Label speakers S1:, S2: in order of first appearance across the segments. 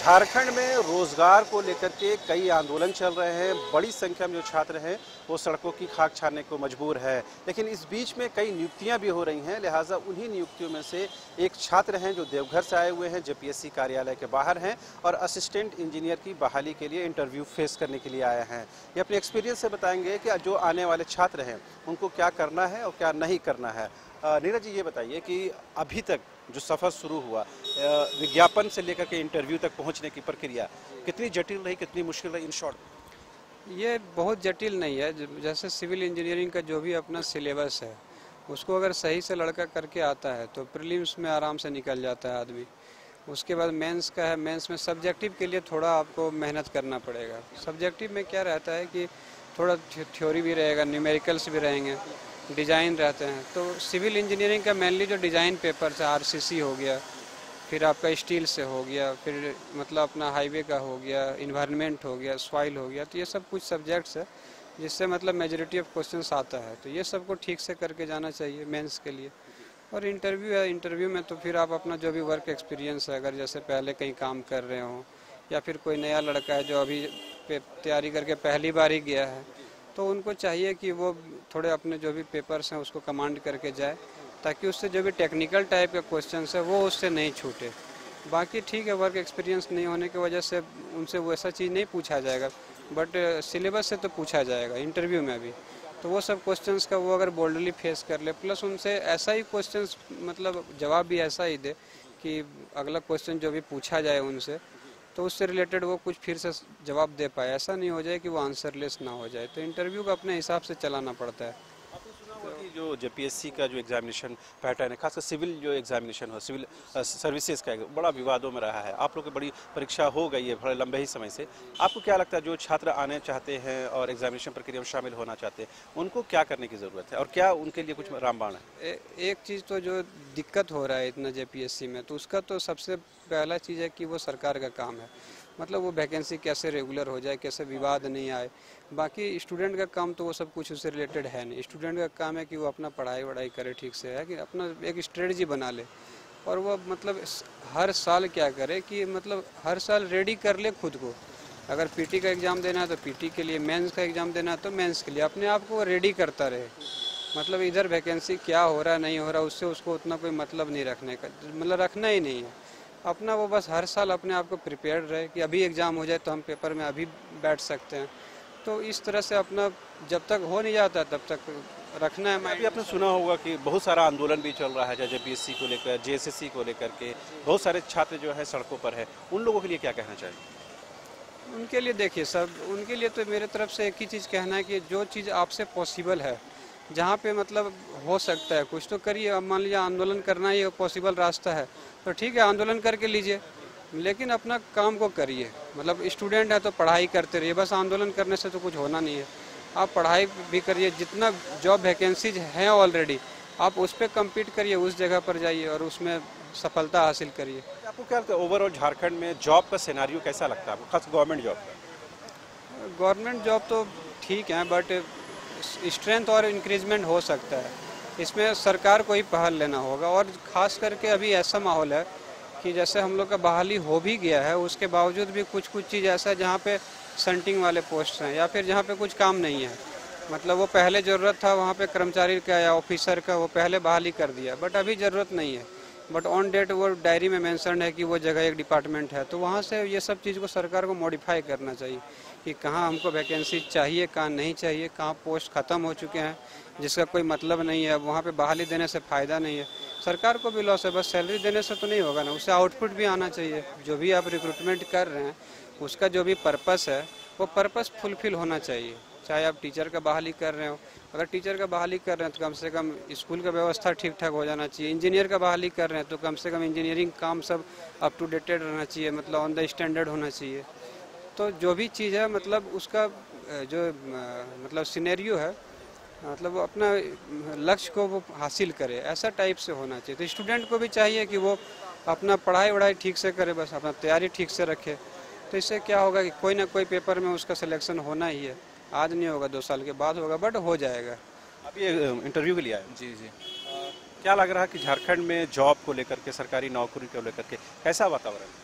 S1: झारखंड में रोजगार को लेकर के कई आंदोलन चल रहे हैं। बड़ी संख्या में जो छात्र हैं वो सड़कों की खाक छानने को मजबूर है। लेकिन इस बीच में कई नियुक्तियां भी हो रही हैं। लिहाजा उन्हीं नियुक्तियों में से एक छात्र हैं जो देवघर से आए हुए हैं, जेपीएससी कार्यालय के बाहर हैं और असिस्टेंट इंजीनियर की बहाली के लिए इंटरव्यू फेस करने के लिए आए हैं। ये अपने एक्सपीरियंस से बताएंगे कि जो आने वाले छात्र हैं उनको क्या करना है और क्या नहीं करना है। नीरज जी, ये बताइए कि अभी तक जो सफ़र शुरू हुआ, विज्ञापन से लेकर के इंटरव्यू तक पहुंचने की प्रक्रिया कितनी जटिल रही, कितनी मुश्किल रही? इन शॉर्ट
S2: ये बहुत जटिल नहीं है। जैसे सिविल इंजीनियरिंग का जो भी अपना सिलेबस है उसको अगर सही से लड़का करके आता है तो प्रीलिम्स में आराम से निकल जाता है आदमी। उसके बाद मेंस का है, मेंस में सब्जेक्टिव के लिए थोड़ा आपको मेहनत करना पड़ेगा। सब्जेक्टिव में क्या रहता है कि थोड़ा थ्योरी भी रहेगा, न्यूमेरिकल्स भी रहेंगे, डिज़ाइन रहते हैं। तो सिविल इंजीनियरिंग का मेनली जो डिज़ाइन पेपर्स है, आरसीसी हो गया, फिर आपका स्टील से हो गया, फिर मतलब अपना हाईवे का हो गया, इन्वायरमेंट हो गया, सॉइल हो गया, तो ये सब कुछ सब्जेक्ट्स है जिससे मतलब मेजॉरिटी ऑफ क्वेश्चंस आता है। तो ये सब को ठीक से करके जाना चाहिए मेंस के लिए। और इंटरव्यू है, इंटरव्यू में तो फिर आप अपना जो भी वर्क एक्सपीरियंस है, अगर जैसे पहले कहीं काम कर रहे हो या फिर कोई नया लड़का है जो अभी तैयारी करके पहली बार ही गया है, तो उनको चाहिए कि वो थोड़े अपने जो भी पेपर्स हैं उसको कमांड करके जाए, ताकि उससे जो भी टेक्निकल टाइप के क्वेश्चंस है वो उससे नहीं छूटे। बाकी ठीक है, वर्क एक्सपीरियंस नहीं होने की वजह से उनसे वैसा चीज़ नहीं पूछा जाएगा, बट सिलेबस से तो पूछा जाएगा इंटरव्यू में भी। तो वो सब क्वेश्चंस का वो अगर बोल्डली फेस कर ले, प्लस उनसे ऐसा ही क्वेश्चंस मतलब जवाब भी ऐसा ही दे कि अगला क्वेश्चन जो भी पूछा जाए उनसे तो उससे रिलेटेड वो कुछ फिर से जवाब दे पाए। ऐसा नहीं हो जाए कि वो आंसरलेस ना हो जाए। तो इंटरव्यू को अपने हिसाब से चलाना पड़ता है।
S1: आपने सुना होगा कि जो जेपीएससी का जो एग्जामिनेशन पैटर्न है, खासकर सिविल जो एग्जामिनेशन हो, सिविल सर्विसेज का बड़ा विवादों में रहा है। आप लोग की बड़ी परीक्षा हो गई है बड़े लंबे ही समय से। आपको क्या लगता है जो छात्र आने चाहते हैं और एग्जामिनेशन प्रक्रिया में शामिल होना चाहते हैं उनको क्या करने की ज़रूरत है और क्या उनके लिए कुछ रामबाण है?
S2: एक चीज़ तो जो दिक्कत हो रहा है इतना जेपीएससी में, तो उसका तो सबसे पहला चीज़ है कि वो सरकार का काम है। मतलब वो वैकेंसी कैसे रेगुलर हो जाए, कैसे विवाद नहीं आए। बाकी स्टूडेंट का काम तो वो सब कुछ उससे रिलेटेड है नहीं। स्टूडेंट का काम है कि वो अपना पढ़ाई वढ़ाई करे ठीक से, है कि अपना एक स्ट्रेटजी बना ले और वो मतलब हर साल क्या करे कि मतलब हर साल रेडी कर ले खुद को। अगर पीटी का एग्ज़ाम देना है तो पीटी के लिए, मेंस का एग्ज़ाम देना है तो मेंस के लिए, अपने आप को रेडी करता रहे। मतलब इधर वैकेंसी क्या हो रहा है नहीं हो रहा उससे उसको उतना कोई मतलब नहीं रखने का, मतलब रखना ही नहीं है अपना। वो बस हर साल अपने आप को प्रिपेयर्ड रहे कि अभी एग्ज़ाम हो जाए तो हम पेपर में अभी बैठ सकते हैं। तो इस तरह से अपना जब तक हो नहीं जाता तब तक रखना है।
S1: अभी आपने सुना होगा कि बहुत सारा आंदोलन भी चल रहा है जेपीएससी को लेकर, जेएसएससी को लेकर के बहुत सारे छात्र जो है सड़कों पर है। उन लोगों के लिए क्या कहना चाहिए?
S2: उनके लिए देखिए सब, उनके लिए तो मेरे तरफ से एक ही चीज़ कहना है कि जो चीज़ आपसे पॉसिबल है, जहाँ पे मतलब हो सकता है कुछ तो करिए। अब मान लीजिए आंदोलन करना ही पॉसिबल रास्ता है तो ठीक है, आंदोलन करके लीजिए, लेकिन अपना काम को करिए। मतलब स्टूडेंट है तो पढ़ाई करते रहिए, बस आंदोलन करने से तो कुछ होना नहीं है। आप पढ़ाई भी करिए, जितना जॉब वैकेंसीज हैं ऑलरेडी आप उस पर कम्पीट करिए, उस जगह पर जाइए और उसमें सफलता हासिल करिए।
S1: आपको क्या लगता है ओवरऑल झारखंड में जॉब का सिनेरियो कैसा लगता है आपको, खास गवर्नमेंट जॉब का?
S2: गवर्नमेंट जॉब तो ठीक है, बट स्ट्रेंथ और इंक्रीजमेंट हो सकता है। इसमें सरकार को ही पहल लेना होगा। और ख़ास करके अभी ऐसा माहौल है कि जैसे हम लोग का बहाली हो भी गया है, उसके बावजूद भी कुछ कुछ चीज़ ऐसा है जहाँ पे संटिंग वाले पोस्ट हैं या फिर जहाँ पे कुछ काम नहीं है। मतलब वो पहले ज़रूरत था वहाँ पे कर्मचारी का या ऑफिसर का, वो पहले बहाली कर दिया, बट अभी ज़रूरत नहीं है। बट ऑन डेट वो डायरी में मेंशन है कि वो जगह एक डिपार्टमेंट है, तो वहाँ से ये सब चीज़ को सरकार को मॉडिफाई करना चाहिए कि कहाँ हमको वैकेंसी चाहिए, कहाँ नहीं चाहिए, कहाँ पोस्ट ख़त्म हो चुके हैं जिसका कोई मतलब नहीं है, वहाँ पे बहाली देने से फ़ायदा नहीं है। सरकार को भी लॉस है, बस सैलरी देने से तो नहीं होगा ना, उससे आउटपुट भी आना चाहिए। जो भी आप रिक्रूटमेंट कर रहे हैं उसका जो भी पर्पस है वो पर्पस फुलफिल होना चाहिए। चाहे आप टीचर का बहाली कर रहे हो, अगर टीचर का बहाली कर रहे हैं तो कम से कम स्कूल का व्यवस्था ठीक ठाक हो जाना चाहिए। इंजीनियर का बहाली कर रहे हैं तो कम से कम इंजीनियरिंग काम सब अप टू डेटेड रहना चाहिए, मतलब ऑन द स्टैंडर्ड होना चाहिए। तो जो भी चीज़ है मतलब उसका जो मतलब सिनेरियो है, मतलब वो अपना लक्ष्य को वो हासिल करे, ऐसा टाइप से होना चाहिए। तो स्टूडेंट को भी चाहिए कि वो अपना पढ़ाई वढ़ाई ठीक से करे, बस अपना तैयारी ठीक से रखे। तो इससे क्या होगा कि कोई ना कोई पेपर में उसका सिलेक्शन होना ही है। आज नहीं होगा, 2 साल के बाद होगा, बट हो जाएगा।
S1: अभी इंटरव्यू के लिए आए?
S3: जी जी।
S1: क्या लग रहा है कि झारखंड में जॉब को लेकर के, सरकारी नौकरी को लेकर के कैसा वातावरण है?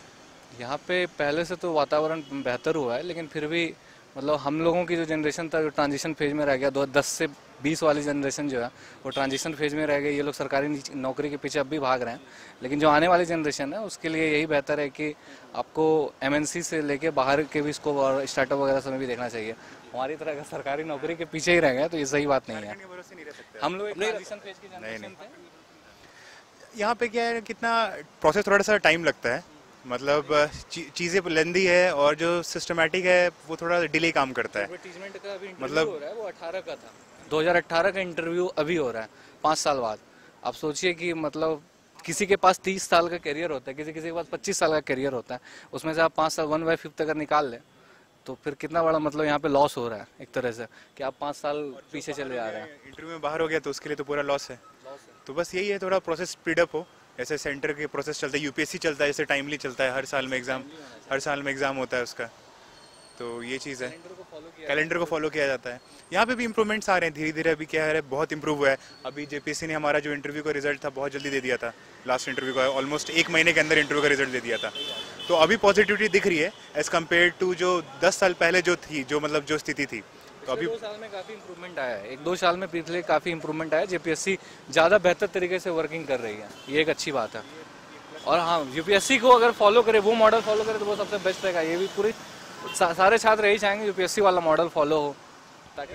S3: यहाँ पे पहले से तो वातावरण बेहतर हुआ है, लेकिन फिर भी मतलब हम लोगों की जो जनरेशन था, जो ट्रांजिशन फेज में रह गया, 10 से 20 वाली जनरेशन जो है वो ट्रांजिशन फेज में रह गई। ये लोग सरकारी नौकरी के पीछे अब भी भाग रहे हैं, लेकिन जो आने वाली जनरेशन है उसके लिए यही बेहतर है कि आपको एमएनसी से लेके बाहर के भी स्कोप और स्टार्टअप वगैरह समय भी देखना चाहिए। हमारी तरह अगर सरकारी नौकरी के पीछे ही रह गए तो ये सही बात नहीं है। हम लोग ट्रांजिशन फेज की जनरेशन थे।
S4: यहाँ पे क्या है, कितना प्रोसेस थोड़ा सा टाइम लगता है, मतलब चीज़ें लेंदी है और जो सिस्टमेटिक है वो थोड़ा डिले काम करता है।
S3: एडवर्टीजमेंट का अभी इंटरव्यू हो रहा है, वो 18 का था, 2018 का इंटरव्यू अभी हो रहा है 5 साल बाद। आप सोचिए कि मतलब किसी के पास 30 साल का करियर होता है, किसी के पास 25 साल का करियर होता है, उसमें से आप 5 साल 1/5 अगर निकाल लें तो फिर कितना बड़ा मतलब यहाँ पे लॉस हो रहा है एक तरह से, कि आप 5 साल पीछे चले जा रहे हैं।
S4: इंटरव्यू में बाहर हो गया तो उसके लिए तो पूरा लॉस है। तो बस यही है, थोड़ा प्रोसेस स्पीडअप हो। ऐसे सेंटर के प्रोसेस चलता है, यूपीएससी चलता है, जैसे टाइमली चलता है, हर साल में एग्जाम होता है उसका। तो ये चीज़ है, कैलेंडर को फॉलो किया जाता है। यहाँ पे भी इम्प्रूवमेंट्स आ रहे हैं धीरे धीरे। अभी क्या है, बहुत इंप्रूव हुआ है। अभी जेपीएससी ने हमारा जो इंटरव्यू का रिजल्ट था बहुत जल्दी दे दिया था। लास्ट इंटरव्यू का ऑलमोस्ट 1 महीने के अंदर इंटरव्यू का रिजल्ट दे दिया था। तो अभी पॉजिटिविटी दिख रही है एज कम्पेयर टू जो 10 साल पहले जो थी, जो स्थिति थी। तो अभी
S3: 2 साल में काफ़ी इंप्रूवमेंट आया है, 1-2 साल में पिछले काफ़ी इंप्रूवमेंट आया है। जेपीएससी ज़्यादा बेहतर तरीके से वर्किंग कर रही है, ये एक अच्छी बात है। और हाँ, यूपीएससी को अगर फॉलो करे, वो मॉडल फॉलो करे तो वो सबसे बेस्ट रहेगा। ये भी पूरी सारे छात्र यही चाहेंगे यूपीएससी वाला मॉडल फॉलो हो, ताकि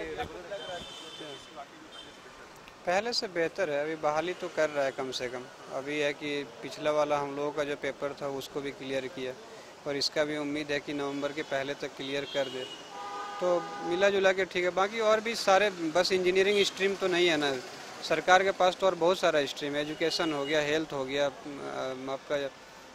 S2: पहले से बेहतर है। अभी बहाली तो कर रहा है कम से कम। अभी है कि पिछला वाला हम लोगों का जो पेपर था उसको भी क्लियर किया, और इसका भी उम्मीद है कि नवंबर के पहले तक क्लियर कर दे, तो मिला जुला के ठीक है। बाकी और भी सारे, बस इंजीनियरिंग स्ट्रीम तो नहीं है ना, सरकार के पास तो और बहुत सारा स्ट्रीम है। एजुकेशन हो गया, हेल्थ हो गया, आपका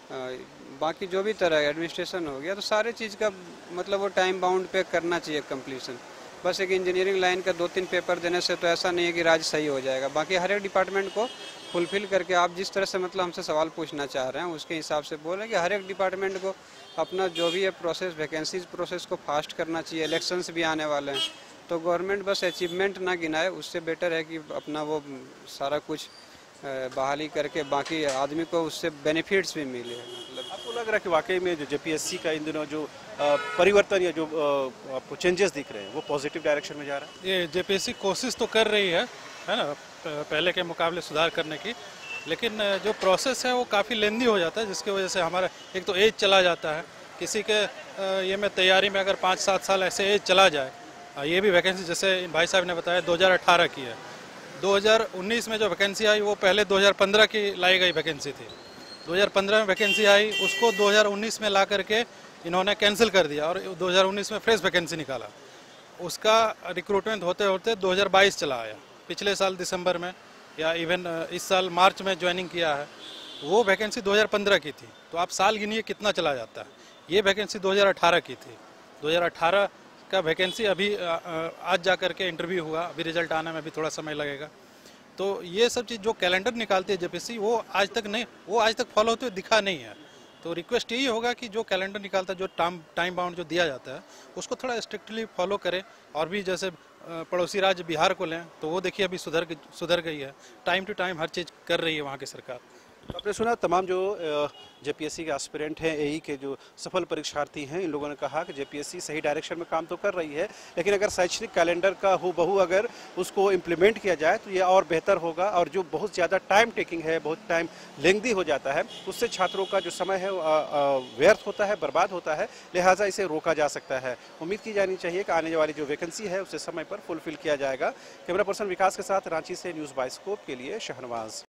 S2: बाकी जो भी तरह एडमिनिस्ट्रेशन हो गया, तो सारे चीज़ का मतलब वो टाइम बाउंड पे करना चाहिए कंप्लीशन। बस एक इंजीनियरिंग लाइन का 2-3 पेपर देने से तो ऐसा नहीं है कि राज्य सही हो जाएगा। बाकी हर एक डिपार्टमेंट को फुलफिल करके, आप जिस तरह से मतलब हमसे सवाल पूछना चाह रहे हैं उसके हिसाब से बोल रहे हैं कि हर एक डिपार्टमेंट को अपना जो भी है प्रोसेस, वैकेंसीज प्रोसेस को फास्ट करना चाहिए। इलेक्शंस भी आने वाले हैं, तो गवर्नमेंट बस अचीवमेंट ना गिनाए, उससे बेटर है कि अपना वो सारा कुछ बहाली करके बाकी आदमी को उससे बेनिफिट्स भी मिले। मतलब
S1: आपको लग रहा है कि वाकई में जो जेपीएससी का इन दिनों जो परिवर्तन या जो आपको चेंजेस दिख रहे हैं वो पॉजिटिव डायरेक्शन में जा रहा है?
S5: ये जेपीएससी कोशिश तो कर रही है ना, पहले के मुकाबले सुधार करने की, लेकिन जो प्रोसेस है वो काफ़ी लेंदी हो जाता है, जिसकी वजह से हमारा एक तो एज चला जाता है। किसी के ये में तैयारी में अगर 5-7 साल ऐसे एज चला जाए, ये भी वैकेंसी जैसे भाई साहब ने बताया 2018 की है, 2019 में जो वैकेंसी आई वो पहले 2015 की लाई गई वैकेंसी थी। 2015 में वैकेंसी आई, उसको 2019 में ला करके इन्होंने कैंसिल कर दिया और 2019 में फ्रेश वैकेंसी निकाला। उसका रिक्रूटमेंट होते होते 2022 चला आया। पिछले साल दिसंबर में या इवन इस साल मार्च में ज्वाइनिंग किया है, वो वैकेंसी 2015 की थी। तो आप साल गिनिए कितना चला जाता है। ये वैकेंसी 2018 की थी, 2018 का वैकेंसी अभी आज जा कर के इंटरव्यू हुआ, अभी रिजल्ट आने में भी थोड़ा समय लगेगा। तो ये सब चीज़ जो कैलेंडर निकालती है जेपीएससी, वो आज तक फॉलो होते हुए दिखा नहीं है। तो रिक्वेस्ट यही होगा कि जो कैलेंडर निकालता है, जो टाइम बाउंड जो दिया जाता है, उसको थोड़ा स्ट्रिक्टली फॉलो करें। और भी जैसे पड़ोसी राज्य बिहार को लें तो वो देखिए अभी सुधर गई है, टाइम टू टाइम हर चीज़ कर रही है वहाँ की सरकार।
S1: तो आपने सुना तमाम जो जेपीएससी के एस्पिरेंट हैं, एई के जो सफल परीक्षार्थी हैं, इन लोगों ने कहा कि जेपीएससी सही डायरेक्शन में काम तो कर रही है, लेकिन अगर शैक्षणिक कैलेंडर का हूबहू अगर उसको इम्प्लीमेंट किया जाए तो ये और बेहतर होगा। और जो बहुत ज़्यादा टाइम टेकिंग है, बहुत टाइम लेंथी हो जाता है, उससे छात्रों का जो समय है व्यर्थ होता है, बर्बाद होता है। लिहाजा इसे रोका जा सकता है। उम्मीद की जानी चाहिए कि आने वाली जो वैकेंसी है उसे समय पर फुलफिल किया जाएगा। कैमरा पर्सन विकास के साथ रांची से न्यूज़ बाइस्कोप के लिए शहनवाज।